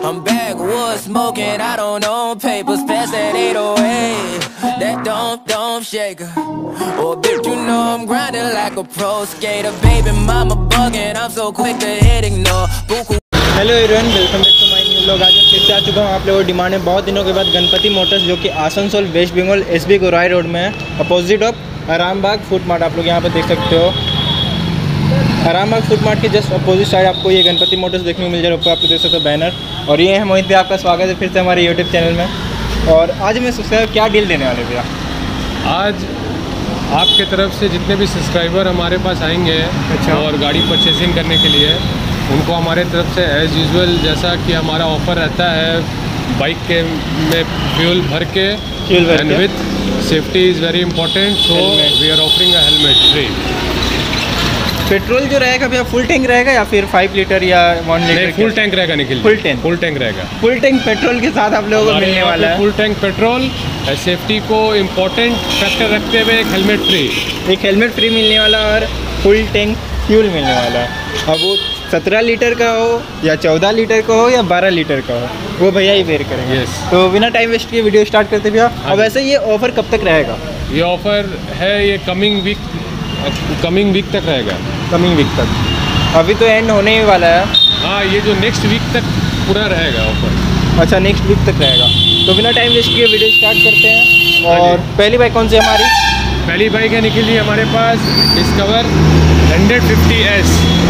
I'm backwoods smoking, I don't own papers, pass that 808, that don't shake her. Oh bitch, you know I'm grinding like a pro skater, baby mama bugging, I'm so quick to hit ignore. Hello everyone, welcome back to my new vlog. आज मैं फिर से आ चुका हूँ आप लोगों को demand में बहुत दिनों के बाद गणपति मोटर्स, जो कि आसनसोल वेस्ट बंगाल एसबी गोराई रोड में है, opposite of Arambagh food mart. आप लोग यहाँ पर देख सकते हो, आरामबाग फूड मार्ट के जस्ट अपोजिट साइड आपको ये गणपति मोटर्स देखने को मिल जाएगा। ऊपर आप लोग देख सकते हो बैनर। और ये है मोहित भैया, आपका स्वागत है फिर से हमारे यूट्यूब चैनल में। और आज मैं सब्सक्राइबर क्या डील देने वाले भैया? आज आपके तरफ से जितने भी सब्सक्राइबर हमारे पास आएंगे और गाड़ी परचेसिंग करने के लिए, उनको हमारे तरफ से एज़ यूजुअल जैसा कि हमारा ऑफ़र रहता है बाइक के में फ्यूल भर के and with safety is very important, so we are offering a helmet free. Petrol जो रहेगा भैया फुल टैंक रहेगा या फिर 5 लीटर या 1 लीटर? फुल टैंक रहेगा निखिल, फुल टैंक रहेगा। फुल टैंक पेट्रोल के साथ आप लोगों को मिलने वाला है। फुल टैंक पेट्रोल, सेफ्टी को इम्पोर्टेंट फैक्टर रखते हुए एक हेलमेट फ्री, फ्री मिलने वाला और फुल टैंक फ्यूल मिलने वाला है। अब वो 17 लीटर का हो या 14 लीटर का हो या 12 लीटर का हो, वो भैया ही बेर करेंगे। तो बिना टाइम वेस्ट किए वीडियो स्टार्ट करते भैया। अब वैसे ये ऑफ़र कब तक रहेगा? ये ऑफ़र है ये कमिंग वीक तक रहेगा। कमिंग वीक तक, अभी तो एंड होने ही वाला है। हाँ, ये जो नेक्स्ट वीक तक पूरा रहेगा ऑफ़र। अच्छा, नेक्स्ट वीक तक रहेगा। तो बिना टाइम वेस्ट किए वीडियो स्टार्ट करते हैं। और पहली बाइक कौन सी हमारी? पहली बाइक है निखिल जी हमारे पास डिस्कवर 150S।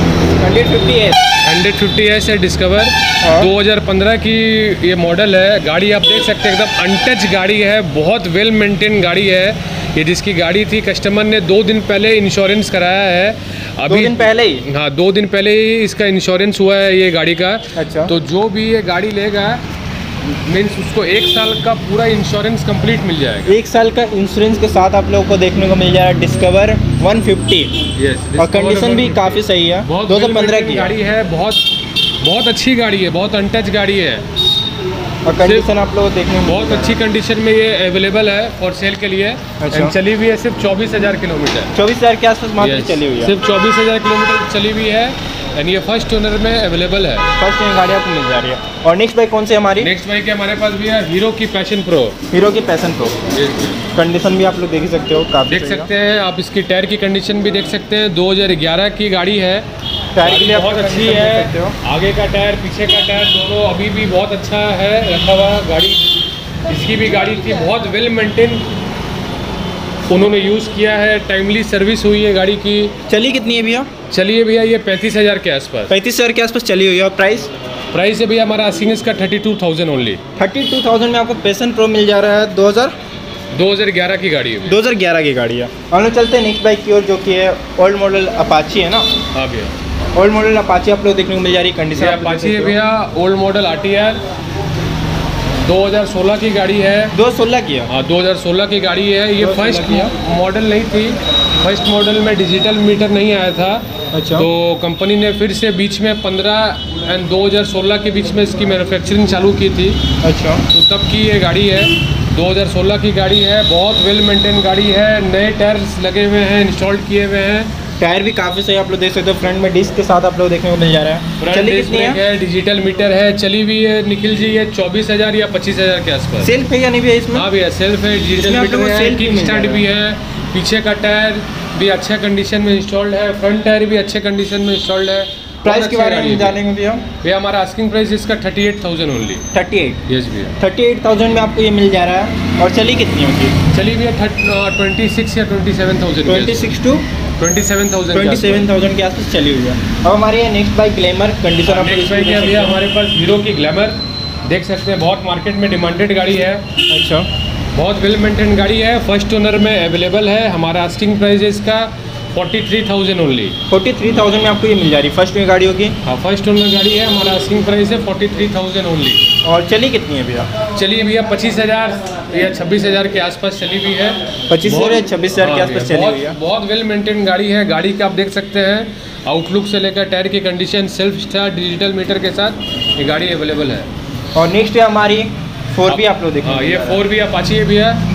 150S है डिस्कवर। 2015 की ये मॉडल है। गाड़ी आप देख सकते हैं एकदम अनटच गाड़ी है, बहुत वेल मेंटेन गाड़ी है। ये जिसकी गाड़ी थी, कस्टमर ने 2 दिन पहले इंश्योरेंस कराया है। अभी 2 दिन पहले ही? हाँ, 2 दिन पहले ही इसका इंश्योरेंस हुआ है ये गाड़ी का। अच्छा। तो जो भी ये गाड़ी लेगा मीन्स उसको 1 साल का पूरा इंश्योरेंस कंप्लीट मिल जाएगा। 1 साल का इंश्योरेंस के साथ आप लोगों को देखने को मिल जाएगा डिस्कवर 150। यस, और कंडीशन भी काफ़ी सही है। 2015 की गाड़ी है, बहुत अच्छी गाड़ी है, बहुत अनटच गाड़ी है। और कंडीशन आप लोग देखने में बहुत अच्छी कंडीशन में ये अवेलेबल है फॉर सेल के लिए। अच्छा। चली हुई है सिर्फ 24,000 किलोमीटर। 24,000 के आसपास मात्र चली हुई है। सिर्फ 24,000 किलोमीटर चली हुई है एंड ये फर्स्ट ओनर में अवेलेबल है। फर्स्ट ओनर गाड़ी आपको मिल जा रही है। और नेक्स्ट बाइक कौन सी हमारी? नेक्स्ट बाइक है हमारे पास भी है हीरो की पैशन प्रो। हीरो की पैशन प्रो कंडीशन भी आप लोग देख सकते हो, काफी देख सकते हैं आप। इसकी टायर की कंडीशन भी देख सकते हैं। 2011 की गाड़ी है। टायर के लिए बहुत अच्छी है। आगे का टायर, पीछे का टायर दोनों अभी भी बहुत अच्छा है रखा हुआ। गाड़ी इसकी भी गाड़ी थी, बहुत वेल मेंटेन उन्होंने यूज़ किया है। टाइमली सर्विस हुई है गाड़ी की। चली कितनी है भैया? चलिए भैया ये 35,000 के आसपास। 35,000 के आसपास चली हुई है। और प्राइस है भैया हमारा आस्किंग इसका 32,000 ओनली। 32,000 में आपको पैशन प्रो मिल जा रहा है। 2011 की गाड़ी है। 2011 की गाड़ी है। और हम चलते हैं नेक्स्ट बाइक की ओर, जो कि है ओल्ड मॉडल अपाची है ना? हाँ भैया, ओल्ड मॉडल अपाची आप लोग देखने को मिल जा रही है। कंडीशन अपाची है भैया, ओल्ड मॉडल RTR 2016 की गाड़ी है। 2016 की है? हाँ, 2016 की गाड़ी है। ये फर्स्ट मॉडल नहीं थी। फर्स्ट मॉडल में डिजिटल मीटर नहीं आया था। अच्छा। तो कंपनी ने फिर से बीच में 15 एंड 2016 के बीच में इसकी मैन्युफैक्चरिंग चालू की थी। अच्छा। तो तब की ये गाड़ी है। 2016 की गाड़ी है, बहुत वेल मेंटेन गाड़ी है। नए टायर्स लगे हुए हैं, इंस्टॉल्ड किए हुए हैं। टायर भी काफ़ी सही आप लोग देख सकते हो। फ्रंट में डिस्क के साथ आप लोग देखने को मिल जा रहा है। चली कितनी है? डिजिटल मीटर है। चली हुई है निखिल जी ये 24,000 या 25,000 के आसपास। सेल्फ है या नहीं भैया इसमें? हाँ भैया, सेल्फ है, डिजिटल मीटर है, किक स्टार्ट भी है। पीछे का टायर भी अच्छे कंडीशन में इंस्टॉल्ड है। फ्रंट टायर भी अच्छे कंडीशन में इंस्टॉल्ड है। प्राइस के बारे में जानेंगे भैया हमारा आस्किंग प्राइस इसका 38,000 ओनली। 38? यस भैया, 38,000 में आपको ये मिल जा रहा है। और चली कितनी होगी? चली भैया 26 या 27,000। 26 to 27,000 के आसपास चली हुई है। अब हमारी next bike Glamour condition. Next bike है भैया हमारे पास हीरो की ग्लैमर। देख सकते हैं, बहुत मार्केट में डिमांडेड गाड़ी है। अच्छा। बहुत वेल मेंटेन गाड़ी है। फर्स्ट ओनर में अवेलेबल है। हमारा आस्किंग प्राइस है इसका 43,000 ओनली। 43,000 में आपको ये मिल जा रही है। फर्स्ट में गाड़ी होगी? हाँ, फर्स्ट ओनर गाड़ी है। हमारा आस्किंग प्राइस है 43,000 ओनली। और चली कितनी है भैया? चलिए भैया 25,000 या 26,000 के आसपास चली हुई है। 25,000 या 26,000 के आसपास चली हुई है। बहुत वेल मेंटेन गाड़ी है। गाड़ी का आप देख सकते हैं आउटलुक से लेकर टायर की condition, self start, digital meter के साथ ये गाड़ी अवेलेबल है। और नेक्स्ट है हमारी 4B आप लोग देखें। हाँ, ये 4B अपाची है भैया।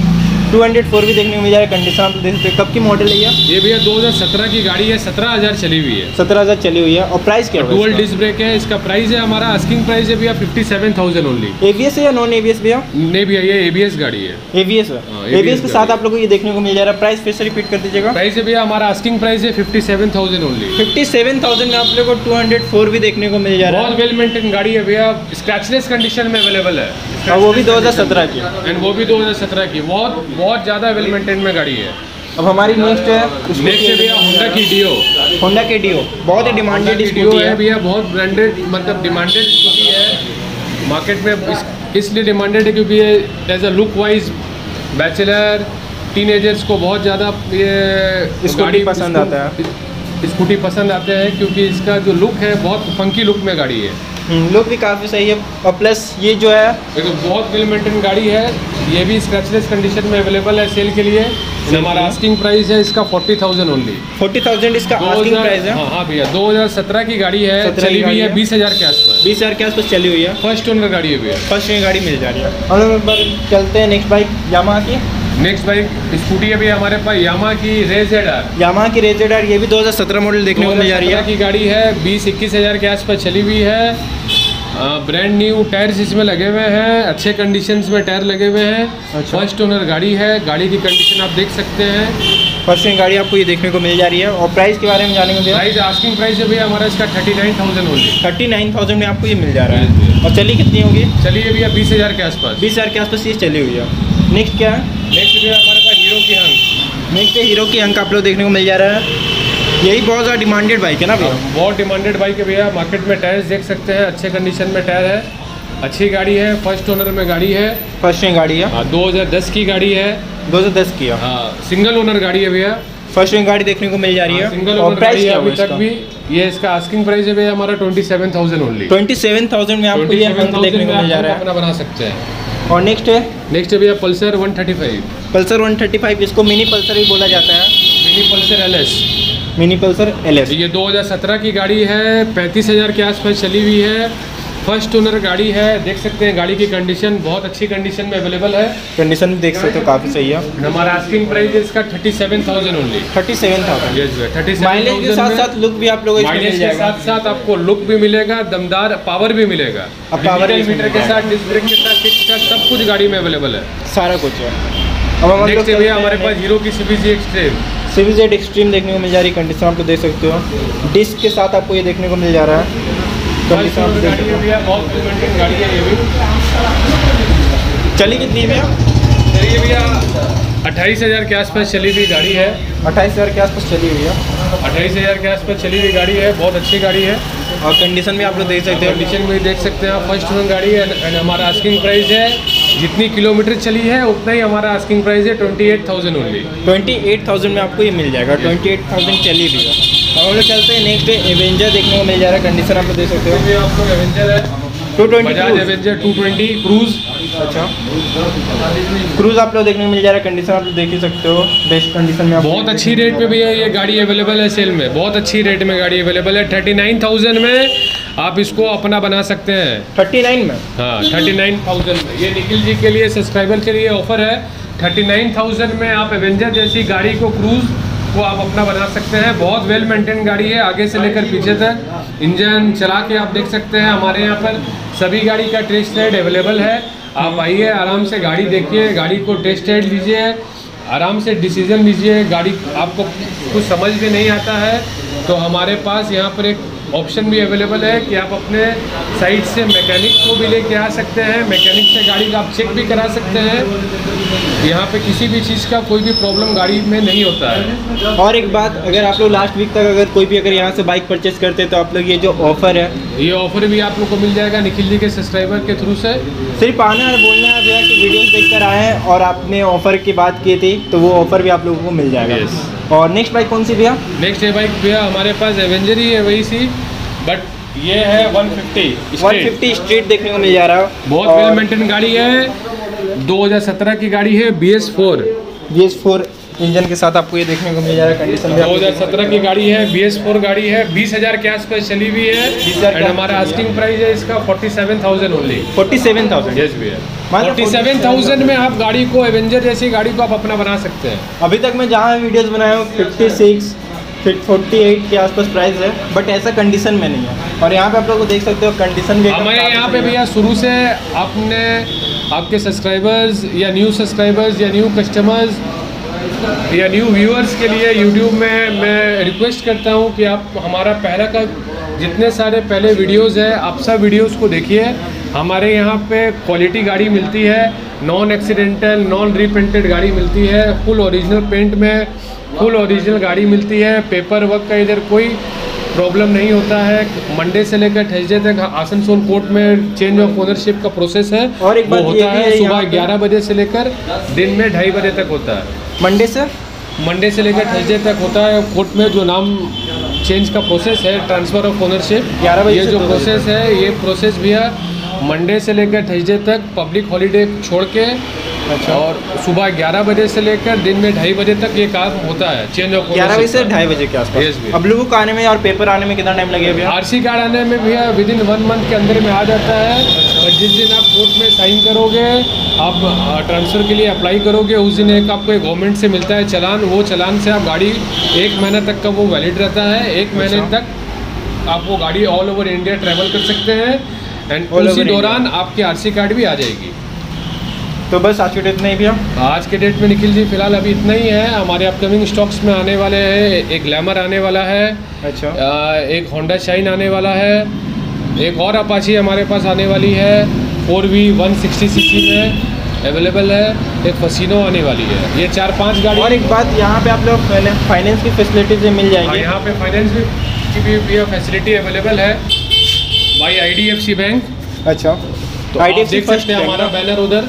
204 भी देखने को मिल जाएगा। कंडीशन आप देख सकते हैं। कब की मॉडल है ये भैया 2017 की गाड़ी है, 17,000 चली हुई है। 17,000 चली हुई है। और प्राइस क्या है? डुअल डिस्क ब्रेक है। इसका प्राइस है, हमारा आस्किंग प्राइस है भैया 57,000 ओनली। ABS है या नॉन ABS भैया? नहीं भैया, ये ABS गाड़ी है। ABS है। ABS के साथ आप लोगों को ये देखने को मिल जा रहा है। प्राइस फिर से रिपीट कर दीजिएगा। प्राइस है भैया, हमारा आस्किंग प्राइस है 57,000 ओनली। 57,000 में आप लोगों को 204 भी देखने को मिल जा रहा है। बहुत वेल मेंटेन गाड़ी है भैया, स्क्रैचलेस कंडीशन में अवेलेबल है। और वो भी 2017 की। एंड वो भी 2017 की। बहुत ज़्यादा वेल मेंटेन में गाड़ी है। अब हमारी नेक्स्ट है भैया होंडा की डियो। होंडा की डियो बहुत ही डिमांडेड डियो है भैया, बहुत ब्रांडेड, मतलब डिमांडेड स्कूटी है मार्केट में। इसलिए डिमांडेड है क्योंकि ये as a look wise bachelor teenagers को बहुत ज़्यादा ये गाड़ी पसंद आता है। स्कूटी पसंद आते हैं क्योंकि इसका जो लुक है बहुत फंकी लुक में गाड़ी है। लुक भी काफ़ी सही है। और प्लस ये जो है देखो बहुत वेल मेंटेन गाड़ी है। ये भी स्क्रैचलेस कंडीशन में अवेलेबल है सेल के लिए। हमारा आस्किंग प्राइस है इसका 40,000 ओनली। 40,000 इसका आस्किंग प्राइस है। हाँ भैया, 2017 की गाड़ी है, चली हुई है 20,000 के आसपास। 20,000 के आसपास चली हुई है। फर्स्ट ओनर गाड़ी है भैया। फर्स्ट ओनर गाड़ी मिल जा रही है। हम लोग एक बार चलते हैं नेक्स्ट बाइक यामाहा की। नेक्स्ट बाइक स्कूटी है भैया हमारे पास यामाहा की रेज़र। यामाहा की रेज़र, ये भी 2017 मॉडल देखने को मिल जा रही है। की गाड़ी है, 20-21 हज़ार के आसपास चली हुई है। ब्रांड न्यू टायर्स इसमें लगे हुए हैं, अच्छे कंडीशंस में टायर लगे हुए हैं। अच्छा। फर्स्ट ओनर गाड़ी है, गाड़ी की कंडीशन आप देख सकते हैं। फर्स्ट ओनर गाड़ी आपको ये देखने को मिल जा रही है। और प्राइस के बारे में जानेंगे भैया। प्राइस आस्किंग प्राइस है भैया हमारा इसका 39,000 ओनली। 39,000 में आपको ये मिल जा रहा है। और चली कितनी होगी? चलिए भैया 20,000 के आसपास। 20,000 के आसपास ये चली हुई है। नेक्स्ट क्या है? नेक्स्ट भैया हमारे पास हीरो की हंक। नेक्स्ट हीरो की हंक आप लोग देखने को मिल जा रहा है। यही बहुत ज़्यादा डिमांडेड बाइक है ना भैया? बहुत डिमांडेड बाइक है भैया। मार्केट में टायर्स देख सकते हैं, अच्छे कंडीशन में टायर है, अच्छी गाड़ी है। फर्स्ट ओनर में गाड़ी है। फर्स्ट ओनर गाड़ी है। 2010 की गाड़ी है। 2010 की है। हाँ, सिंगल ओनर गाड़ी है भैया। फर्स्ट ओनर गाड़ी देखने को मिल जा रही है। सिंगल और ओनर प्राइस गाड़ी है क्या अभी होगा तक भी। ये इसका आस्किंग प्राइस है भैया हमारा 27,000 ओनली। 27,000 में आपको ये हंक देखने को मिल जा रहा है। अपना बना सकते हैं। और नेक्स्ट है भैया पल्सर 135। पल्सर 135, इसको मिनी पल्सर भी बोला जाता है। Mini Pulsar LS। Mini Pulsar LS ये 2017 की गाड़ी है, 35,000 के आसपास चली हुई है। फर्स्ट ओनर गाड़ी है, देख सकते हैं गाड़ी की कंडीशन बहुत अच्छी कंडीशन में अवेलेबल है। कंडीशन भी देख सकते हो काफ़ी सही है। हमारा आस्किंग प्राइस है इसका 37,000 ओनली। 37,000। यस भैया 37,000। माइलेज के साथ साथ लुक भी आप लोगों को माइलेज के साथ साथ आपको लुक भी मिलेगा, दमदार पावर भी मिलेगा। अब पावर मीटर के साथ, डिस्क ब्रेक के साथ, किक के साथ सब कुछ गाड़ी में अवेलेबल है। सारा कुछ है। अब हम नेक्स्ट भैया हमारे पास हीरो की CBZ एक्सट्रीम। CBZ एक्सट्रीम देखने को मिल जा रही है। कंडीशन आप देख सकते हो, डिस्क के साथ आपको ये देखने को मिल जा रहा है। कंडीशन आप देख सकते हो, बहुत मेंटेन गाड़ी है ये भी। चली कितनी है भैया? चलिए भैया 28,000 के आसपास चली हुई गाड़ी है। 28,000 के आसपास चली हुई है। 28,000 के आसपास चली हुई गाड़ी है, बहुत अच्छी गाड़ी है। और कंडीशन भी आप लोग देख सकते हो। कंडीशन में देख सकते हैं आप। फर्स्ट ओनर गाड़ी है एंड हमारा आस्किंग प्राइस है, जितनी किलोमीटर चली है उतना ही हमारा आस्किंग प्राइस है 28,000 ओनली। 28,000 में आपको ये मिल जाएगा। 28,000 चली भी है। और हम लोग चलते हैं नेक्स्ट डे एवेंजर देखने को मिल जा रहा है। कंडीशन आप लोग देख सकते हो। ये आपको एवेंजर है 220 बजाज एवेंजर 220 क्रूज। अच्छा, क्रूज आप लोग देखने को मिल जा रहा है। कंडीशन आप लोग देख ही सकते हो, बेस्ट कंडीशन में। बहुत अच्छी रेट पे भैया ये गाड़ी अवेलेबल है सेल में। बहुत अच्छी रेट में गाड़ी अवेलेबल है। 39,000 में आप इसको अपना बना सकते हैं। 39 में? हाँ 39,000 में। ये निखिल जी के लिए, सब्सक्राइबर के लिए ऑफर है। 39,000 में आप एवेंजर जैसी गाड़ी को, क्रूज को आप अपना बना सकते हैं। बहुत वेल मेंटेन गाड़ी है, आगे से लेकर पीछे तक। इंजन चला के आप देख सकते हैं। हमारे यहाँ पर सभी गाड़ी का टेस्ट राइड अवेलेबल है। आप आइए, आराम से गाड़ी देखिए, गाड़ी को टेस्ट राइड लीजिए, आराम से डिसीजन लीजिए। गाड़ी आपको कुछ समझ में नहीं आता है तो हमारे पास यहाँ पर एक ऑप्शन भी अवेलेबल है कि आप अपने साइट से मैकेनिक को भी लेके आ सकते हैं। मैकेनिक से गाड़ी का आप चेक भी करा सकते हैं। यहाँ पे किसी भी चीज़ का कोई भी प्रॉब्लम गाड़ी में नहीं होता है। और एक बात, अगर आप लोग लास्ट वीक तक अगर कोई भी अगर यहाँ से बाइक परचेस करते हैं तो आप लोग ये जो ऑफ़र है, ये ऑफर भी आप लोग को मिल जाएगा निखिल जी के सब्सक्राइबर के थ्रू से। सिर्फ आना है, बोलना है भैया कि वीडियोस देखकर आए हैं और आपने ऑफ़र की बात की थी तो वो ऑफ़र भी आप लोगों को मिल जाएगा। Yes. और नेक्स्ट बाइक कौन सी भैया? नेक्स्ट ये बाइक भैया हमारे पास एवेंजर ही है, वही सी, बट ये है 150 स्ट्रीट देखने को मिल जा रहा है। बहुत वेल मेंटेन गाड़ी है। 2017 की गाड़ी है, BS4। इंजन के साथ आपको ये देखने को मिल जाएगा। कंडीशन भी 2017 की गाड़ी है, BS4 गाड़ी है, 20,000 के आसपास चली हुई है। 20,000 एंड हमारा आस्किंग प्राइस है इसका 47,000 ओनली। 47,000। यस भैया, मतलब 47,000 में आप गाड़ी को, एवेंजर जैसी गाड़ी को आप अपना बना सकते हैं। अभी तक मैं जहाँ वीडियोस बनाया हूँ 56 फिर 48 के आसपास प्राइस है, बट ऐसा कंडीशन में नहीं है। और यहाँ पे आप लोग को देख सकते हो कंडीशन भी हमारे यहाँ पे भैया शुरू से आपने आपके सब्सक्राइबर्स या न्यू सब्सक्राइबर्स या न्यू कस्टमर्स या न्यू व्यूअर्स के लिए यूट्यूब में मैं रिक्वेस्ट करता हूँ कि आप हमारा पहला का जितने सारे पहले वीडियोस है आप सब वीडियोस को देखिए। हमारे यहाँ पे क्वालिटी गाड़ी मिलती है, नॉन एक्सीडेंटल नॉन रीपेंटेड गाड़ी मिलती है, फुल ओरिजिनल पेंट में फुल ओरिजिनल गाड़ी मिलती है। पेपर वर्क का इधर कोई प्रॉब्लम नहीं होता है। मंडे से लेकर थर्सडे तक आसनसोल कोर्ट में चेंज ऑफ ओनरशिप का प्रोसेस है और एक बात वो ये होता भी है है सुबह 11 बजे से लेकर दिन में 2:30 बजे तक होता है। मंडे से लेकर थर्सडे तक होता है। कोर्ट में जो नाम चेंज का प्रोसेस है, ट्रांसफ़र ऑफ ओनरशिप, 11 बजे ये से जो 2 बजे प्रोसेस है ये प्रोसेस भैया मंडे से लेकर थर्सडे तक पब्लिक हॉलीडे छोड़ के अच्छा। और सुबह 11 बजे से लेकर दिन में 2:30 बजे तक ये काम होता है चेंज ऑफ 11 बजे से 2:30 बजे के Yes, आसपास। भैया। अब ब्लू बुक आने में और पेपर आने में कितना टाइम लगेगा भैया? आरसी कार्ड आने में भैया विदिन 1 मंथ के अंदर में आ जाता है। और जिस दिन आप कोर्ट में साइन करोगे, आप ट्रांसफ़र के लिए अप्लाई करोगे, उस दिन एक आपको एक गवर्नमेंट से मिलता है चालान। वो चालान से आप गाड़ी 1 महीना तक का वो वैलिड रहता है। 1 महीने तक आप वो गाड़ी ऑल ओवर इंडिया ट्रैवल कर सकते हैं एंड उसी दौरान आपकी आरसी कार्ड भी आ जाएगी। तो बस आज की डेट नहीं भैया? आज के डेट में निखिल जी फिलहाल अभी इतना ही है। हमारे अपकमिंग स्टॉक्स में आने वाले हैं, एक ग्लैमर आने वाला है, अच्छा। एक होंडा शाइन आने वाला है, एक और अपाची हमारे पास आने वाली है 4V 160 सीसी में अवेलेबल है, एक फसीनो आने वाली है। ये 4-5 गाड़ी। और एक बात, यहाँ पे आप लोग फाइनेंस की फैसिलिटीज मिल हाँ, जाएंगी? यहाँ पे फाइनेंस की भी फैसिलिटी अवेलेबल है बाई IDFC बैंक। अच्छा, तो आप देख सकते हैं हमारा बैनर उधर।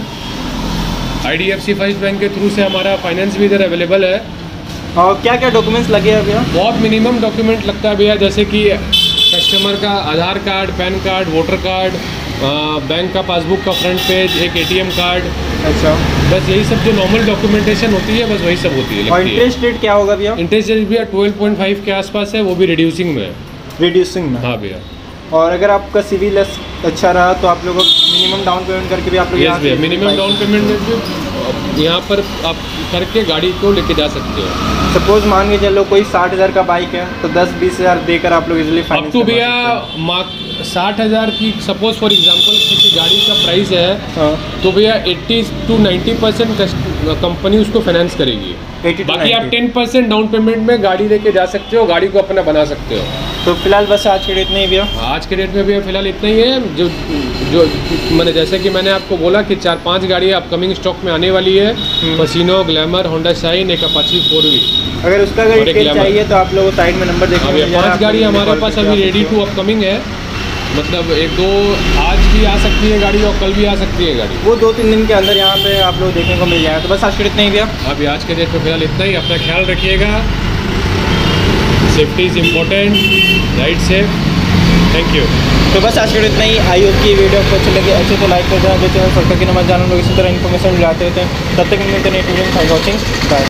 IDFC फर्स्ट बैंक के थ्रू से हमारा फाइनेंस भी इधर अवेलेबल है। और क्या क्या डॉक्यूमेंट्स लगे हैं भैया? बहुत मिनिमम डॉक्यूमेंट लगता है भैया, जैसे कि कस्टमर का Aadhaar card, PAN card, voter card, bank का पासबुक का फ्रंट पेज, एक ATM कार्ड। अच्छा, बस यही सब जो नॉर्मल डॉक्यूमेंटेशन होती है, बस वही सब होती है। और इंटरेस्ट रेट क्या होगा भैया? इंटरेस्ट रेट भैया 12.5 के आसपास है, वो भी रिड्यूसिंग में है। रिड्यूसिंग में? हाँ भैया। और अगर आपका सिविल अच्छा रहा तो आप लोगों को मिनिमम डाउन पेमेंट करके भी आप लोग यस भैया, मिनिमम डाउन पेमेंट में भी यहाँ पर आप करके गाड़ी को लेके जा सकते हो। सपोज मान के चलो कोई 60,000 का बाइक है तो 10-20 हज़ार देकर आप लोग इजीली अब तो भैया 60,000 की सपोज फॉर एग्जांपल किसी गाड़ी का प्राइस है, हाँ। तो भैया 80 to 90% कंपनी उसको फाइनेंस करेगी। 80 to बाकी आप 90। 10% डाउन पेमेंट में गाड़ी लेके जा सकते हो, गाड़ी को अपना बना सकते हो। तो फिलहाल बस आज के डेट नहीं भैया? आज के डेट में भैया फिलहाल इतना ही है। जो मैंने जैसे कि मैंने आपको बोला कि 4-5 गाड़ियाँ अपकमिंग स्टॉक में आने वाली है, फसीनो, ग्लैमर, होंडा शाइन, एक अपाची 4V। अगर उसका अगर डिटेल चाहिए तो आप लोग साइड में नंबर देखिए। 5 गाड़ी हमारे पास अभी रेडी टू अपकमिंग है, मतलब 1-2 आज भी आ सकती है गाड़ी और कल भी आ सकती है गाड़ी। वो 2-3 दिन के अंदर यहाँ पे आप लोग देखने को मिल जाएगा। तो बस आज के डेट नहीं भैया? अभी आज के डेट में फिलहाल इतना ही। अपना ख्याल रखिएगा, safety is important, ride safe. Thank you. तो बस आज के डेट नहीं। आई होप की वीडियो आपको अच्छी लगी, अच्छे तो लाइक कर देना, जो चैनल सब्सक्राइब करके नंबर जानना लोग इसी तरह इन्फॉर्मेशन मिलाते रहते हैं। तब तक मिलते हैं, थैंक यू वॉचिंग, बाय।